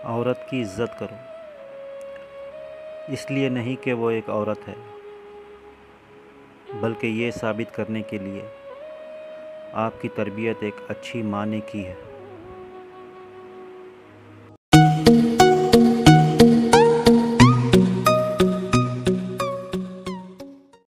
औरत की इज़्ज़त करो, इसलिए नहीं कि वो एक औरत है, बल्कि ये साबित करने के लिए आपकी तरबियत एक अच्छी माँ ने की है।